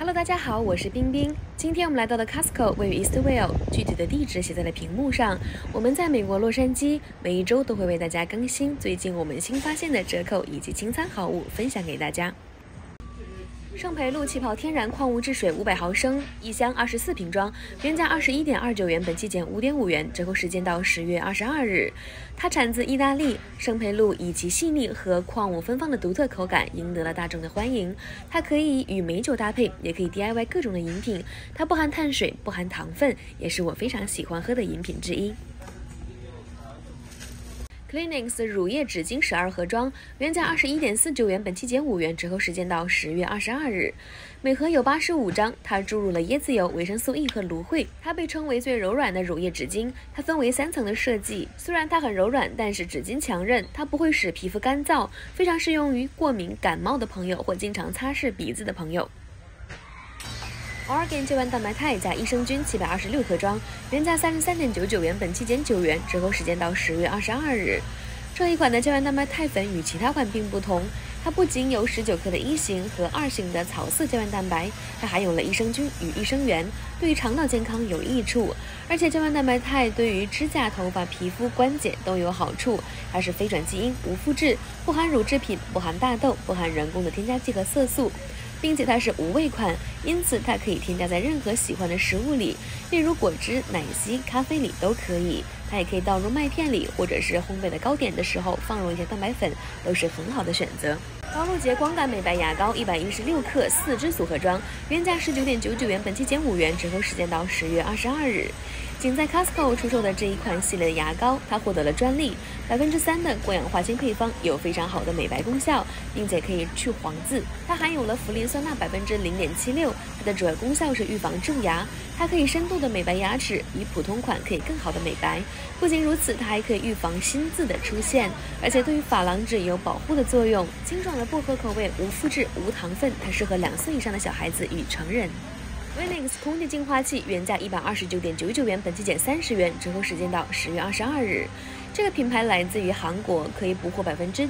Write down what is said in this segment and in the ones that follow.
Hello， 大家好，我是冰冰。今天我们来到的 Costco 位于 Eastvale， 具体的地址写在了屏幕上。我们在美国洛杉矶，每一周都会为大家更新最近我们新发现的折扣以及清仓好物，分享给大家。圣培露气泡天然矿物质水500毫升，一箱24瓶装，原价21.29元，本期减5.5元，折扣时间到10月22日。它产自意大利，圣培露以其细腻和矿物芬芳的独特口感赢得了大众的欢迎。它可以与美酒搭配，也可以 DIY 各种的饮品。它不含碳水，不含糖分，也是我非常喜欢喝的饮品之一。Kleenex 乳液纸巾12盒装，原价21.49元，本期减5元，折扣时间到10月22日。每盒有85张，它注入了椰子油、维生素 E 和芦荟。它被称为最柔软的乳液纸巾，它分为3层的设计。虽然它很柔软，但是纸巾强韧，它不会使皮肤干燥，非常适用于过敏、感冒的朋友或经常擦拭鼻子的朋友。Orgain 胶原蛋白肽加益生菌726盒装，原价33.99元，本期减9元，折扣时间到10月22日。这一款的胶原蛋白肽粉与其他款并不同，它不仅有19克的1型和2型的草饲胶原蛋白，它还有了益生菌与益生元，对于肠道健康有益处。而且胶原蛋白肽对于指甲、头发、皮肤、关节都有好处。它是非转基因、无麸质，不含乳制品，不含大豆，不含人工的添加剂和色素。并且它是无味款，因此它可以添加在任何喜欢的食物里，例如果汁、奶昔、咖啡里都可以。它也可以倒入麦片里，或者是烘焙的糕点的时候放入一些蛋白粉，都是很好的选择。高露洁光感美白牙膏116克4支组合装，原价19.99元，本期减5元，折扣时间到10月22日。仅在 Costco 出售的这一款系列的牙膏，它获得了专利，3%的过氧化氢配方，有非常好的美白功效，并且可以去黄渍。它含有了氟磷酸钠0.76%，它的主要功效是预防蛀牙。它可以深度的美白牙齿，比普通款可以更好的美白。不仅如此，它还可以预防新渍的出现，而且对于珐琅质有保护的作用。清爽的薄荷口味，无麸质、无糖分，它适合2岁以上的小孩子与成人。Winlex 空气净化器原价129.99元，本期减30元，折扣时间到10月22日。这个品牌来自于韩国，可以捕获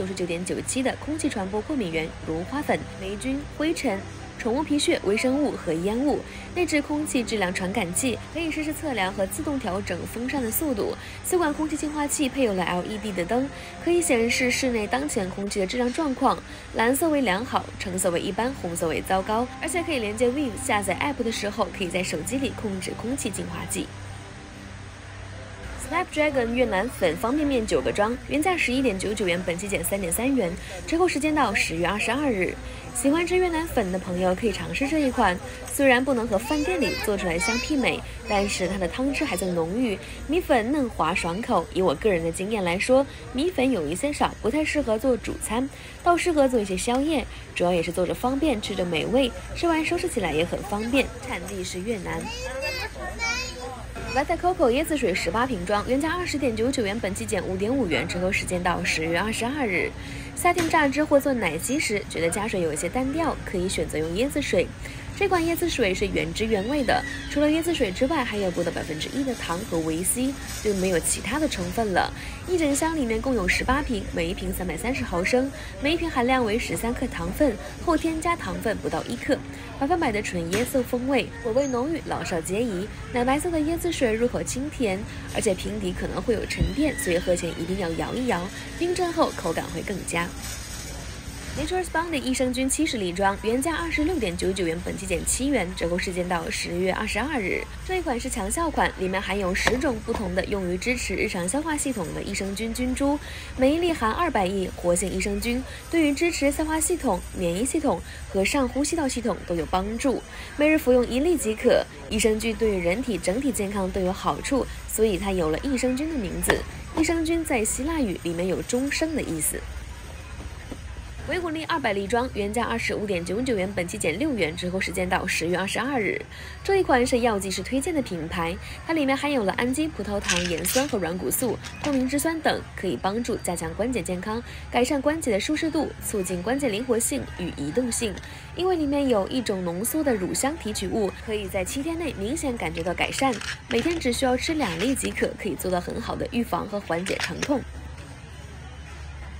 99.97%的空气传播过敏源，如花粉、霉菌、灰尘、宠物皮屑、微生物和烟雾。内置空气质量传感器，可以实时测量和自动调整风扇的速度。此款空气净化器配有了 LED 的灯，可以显示室内当前空气的质量状况，蓝色为良好，橙色为一般，红色为糟糕。而且可以连接 Vive 下载 App 的时候，可以在手机里控制空气净化器。Snapdragon 越南粉方便面9个装，原价11.99元，本期减3.3元，折扣时间到10月22日。喜欢吃越南粉的朋友可以尝试这一款，虽然不能和饭店里做出来相媲美，但是它的汤汁还算浓郁，米粉嫩滑爽口。以我个人的经验来说，米粉有一些少，不太适合做主餐，倒适合做一些宵夜，主要也是做着方便，吃着美味，吃完收拾起来也很方便。产地是越南。Vita Coco 椰子水18瓶装，原价20.99元，本期减5.5元，折扣时间到10月22日。夏天榨汁或做奶昔时，觉得加水有一些单调，可以选择用椰子水。这款椰子水是原汁原味的，除了椰子水之外，还有不到1%的糖和维 C， 就没有其他的成分了。一整箱里面共有18瓶，每一瓶330毫升，每一瓶含量为13克糖分，后添加糖分不到1克，100%的纯椰色风味，果味浓郁，老少皆宜。奶白色的椰子水入口清甜，而且瓶底可能会有沉淀，所以喝前一定要摇一摇，冰镇后口感会更佳。Nature's Bounty 益生菌70粒装，原价26.99元，本期减7元，折扣时间到10月22日。这一款是强效款，里面含有10种不同的用于支持日常消化系统的益生菌菌株，每一粒含200亿活性益生菌，对于支持消化系统、免疫系统和上呼吸道系统都有帮助。每日服用1粒即可。益生菌对于人体整体健康都有好处，所以它有了益生菌的名字。益生菌在希腊语里面有终生的意思。维骨力200粒装，原价25.99元，本期减6元，折扣时间到10月22日。这一款是药剂师推荐的品牌，它里面含有了氨基葡萄糖盐酸和软骨素、透明质酸等，可以帮助加强关节健康，改善关节的舒适度，促进关节灵活性与移动性。因为里面有一种浓缩的乳香提取物，可以在7天内明显感觉到改善。每天只需要吃2粒即可，可以做到很好的预防和缓解疼痛。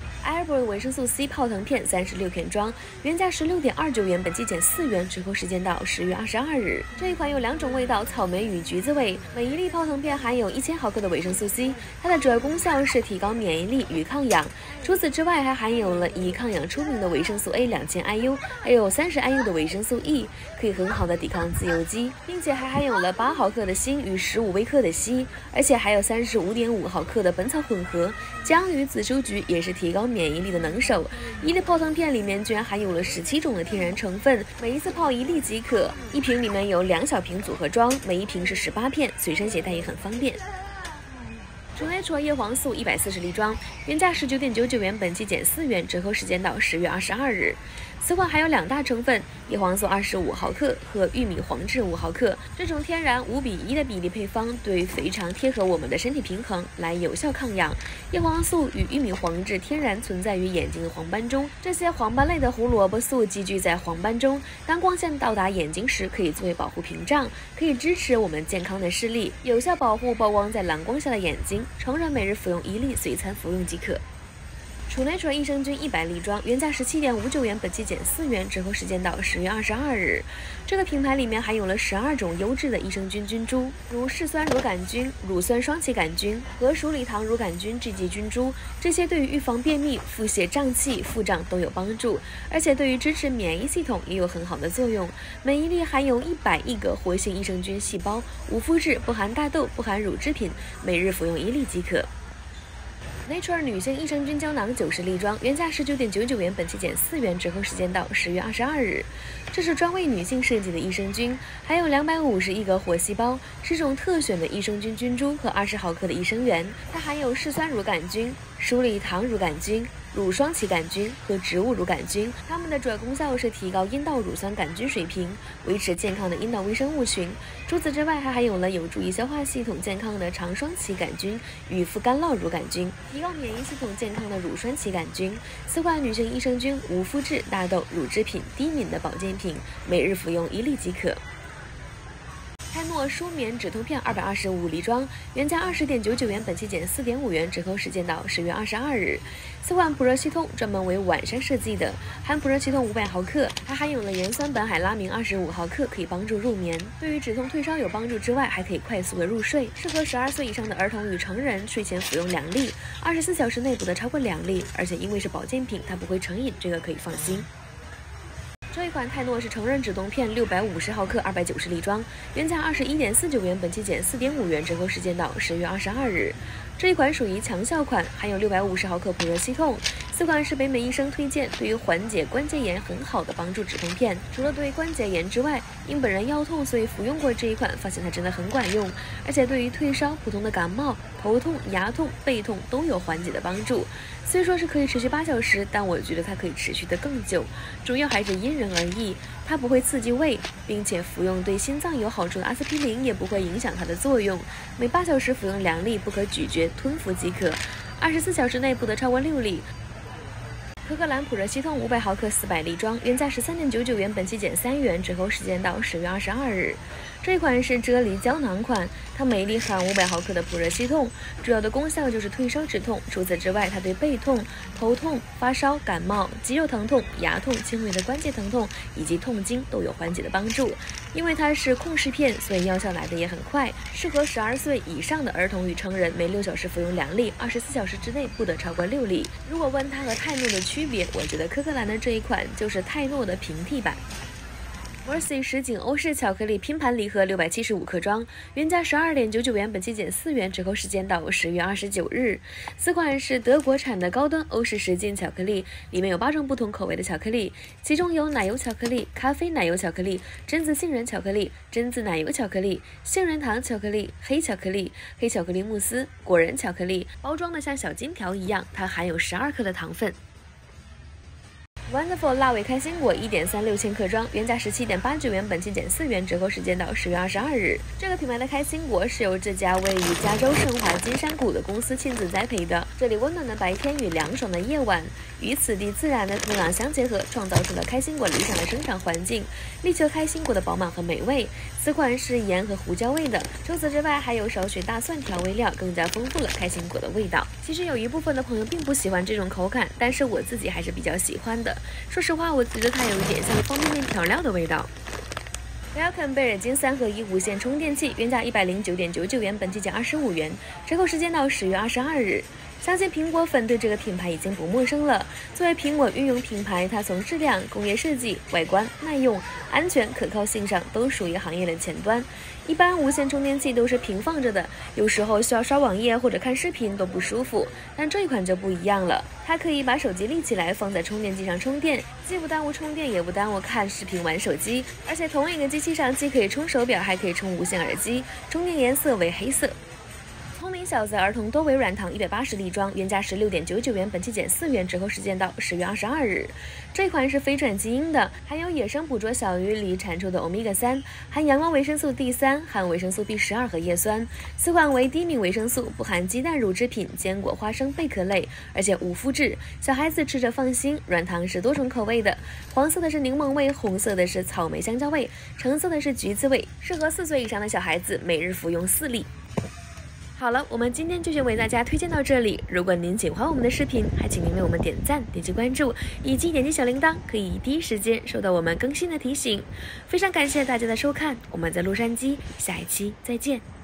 Library 维生素 C 泡腾片36片装，原价16.29元，本期减4元，折扣时间到10月22日。这一款有2种味道，草莓与橘子味。每一粒泡腾片含有1000毫克的维生素 C， 它的主要功效是提高免疫力与抗氧。除此之外，还含有了以抗氧出名的维生素 A 2000 IU， 还有30 IU 的维生素 E， 可以很好的抵抗自由基，并且还含有了8毫克的锌与15微克的硒，而且还有35.5毫克的本草混合。姜与紫苏菊也是提高免疫力的能手。一粒泡腾片里面居然含有了17种的天然成分，每一次泡1粒即可。一瓶里面有2小瓶组合装，每一瓶是18片，随身携带也很方便。True 叶黄素140粒装，原价19.99元，本期减4元，折扣时间到10月22日。此款还有2大成分，叶黄素25毫克和玉米黄质5毫克。这种天然5:1的比例配方对非常贴合我们的身体平衡，来有效抗氧。叶黄素与玉米黄质天然存在于眼睛的黄斑中，这些黄斑类的胡萝卜素积聚在黄斑中，当光线到达眼睛时，可以作为保护屏障，可以支持我们健康的视力，有效保护曝光在蓝光下的眼睛。成人每日服用1粒，随餐服用即可。True 益生菌100粒装，原价17.59元，本期减4元，折扣时间到10月22日。这个品牌里面含有了12种优质的益生菌菌株，如嗜酸乳杆菌、乳酸双歧杆菌和鼠李糖乳杆菌这些菌株，这些对于预防便秘、腹泻、胀气、腹胀都有帮助，而且对于支持免疫系统也有很好的作用。每一粒含有100亿个活性益生菌细胞，无麸质，不含大豆，不含乳制品，每日服用1粒即可。Nature 女性益生菌胶囊90粒装，原价19.99元，本期减4元，折扣时间到10月22日。这是专为女性设计的益生菌，含有250亿个活细胞，是种特选的益生菌菌株和20毫克的益生元。它含有嗜酸乳杆菌、鼠李糖乳杆菌、乳双歧杆菌和植物乳杆菌，它们的主要功效是提高阴道乳酸杆菌水平，维持健康的阴道微生物群。除此之外，还含有了有助于消化系统健康的肠双歧杆菌与副干酪乳杆菌，提高免疫系统健康的乳酸歧杆菌。此款女性益生菌无麸质、大豆、乳制品、低敏的保健品，每日服用1粒即可。泰诺舒眠止痛片225粒装，原价20.99元，本期减4.5元，折扣时间到10月22日。此款普热息痛专门为晚上设计的，含普热息痛500毫克，还含有了盐酸苯海拉明25毫克，可以帮助入眠。对于止痛退烧有帮助之外，还可以快速的入睡，适合12岁以上的儿童与成人，睡前服用2粒，24小时内不得超过2粒，而且因为是保健品，它不会成瘾，这个可以放心。这一款泰诺是成人止痛片650毫克290粒装，原价21.49元，本期减4.5元，折扣时间到10月22日。这一款属于强效款，含有650毫克普热息痛。此款是北美医生推荐，对于缓解关节炎很好的帮助止痛片。除了对关节炎之外，因本人腰痛，所以服用过这一款，发现它真的很管用，而且对于退烧、普通的感冒、头痛、牙痛、背痛都有缓解的帮助。虽说是可以持续8小时，但我觉得它可以持续的更久，主要还是因人而异。它不会刺激胃，并且服用对心脏有好处的阿司匹林也不会影响它的作用。每8小时服用2粒，不可咀嚼吞服即可，24小时内不得超过6粒。可可兰普热息痛500毫克400粒装，原价13.99元，本期减3元，折扣时间到10月22日。这一款是啫喱胶囊款，它每粒含500毫克的普热息痛，主要的功效就是退烧止痛。除此之外，它对背痛、头痛、发烧、感冒、肌肉疼痛、牙痛、轻微的关节疼痛以及痛经都有缓解的帮助。因为它是控湿片，所以药效来的也很快，适合12岁以上的儿童与成人，每6小时服用2粒，24小时之内不得超过6粒。如果问它和泰诺的区别，我觉得可可兰的这一款就是泰诺的平替版。Mercy 什锦欧式巧克力拼盘礼盒675克装，原价12.99元，本期减4元，折扣时间到10月29日。此款是德国产的高端欧式什锦巧克力，里面有8种不同口味的巧克力，其中有奶油巧克力、咖啡奶油巧克力、榛子杏仁巧克力、榛子奶油巧克力、杏仁糖巧克力、黑巧克力、黑巧克力慕斯、果仁巧克力，包装的像小金条一样，它含有12克的糖分。 Wonderful 辣味开心果1.36千克装，原价17.89元，本期减4元，折扣时间到10月22日。这个品牌的开心果是由这家位于加州圣华金山谷的公司亲自栽培的，这里温暖的白天与凉爽的夜晚与此地自然的土壤相结合，创造出了开心果理想的生长环境，力求开心果的饱满和美味。此款是盐和胡椒味的，除此之外还有少许大蒜调味料，更加丰富了开心果的味道。其实有一部分的朋友并不喜欢这种口感，但是我自己还是比较喜欢的。说实话，我觉得它有一点像方便面调料的味道。Welcome 贝尔金3合1无线充电器，原价109.99元，本期减25元，折扣时间到10月22日。相信苹果粉对这个品牌已经不陌生了。作为苹果御用品牌，它从质量、工业设计、外观、耐用、安全、可靠性上都属于行业的前端。一般无线充电器都是平放着的，有时候需要刷网页或者看视频都不舒服。但这一款就不一样了，它可以把手机立起来放在充电机上充电，既不耽误充电，也不耽误看视频玩手机。而且同一个机器上既可以充手表，还可以充无线耳机，充电颜色为黑色。聪明小子儿童多维软糖180粒装，原价16.99元，本期减4元，折扣时间到10月22日。这款是非转基因的，含有野生捕捉小鱼里产出的欧米伽3，含阳光维生素 D3，含维生素 B12和叶酸。此款为低敏维生素，不含鸡蛋、乳制品、坚果、花生、贝壳类，而且无麸质，小孩子吃着放心。软糖是多种口味的，黄色的是柠檬味，红色的是草莓香蕉味，橙色的是橘子味，适合4岁以上的小孩子每日服用4粒。好了，我们今天就先为大家推荐到这里。如果您喜欢我们的视频，还请您为我们点赞、点击关注，以及点击小铃铛，可以第一时间收到我们更新的提醒。非常感谢大家的收看，我们在洛杉矶，下一期再见。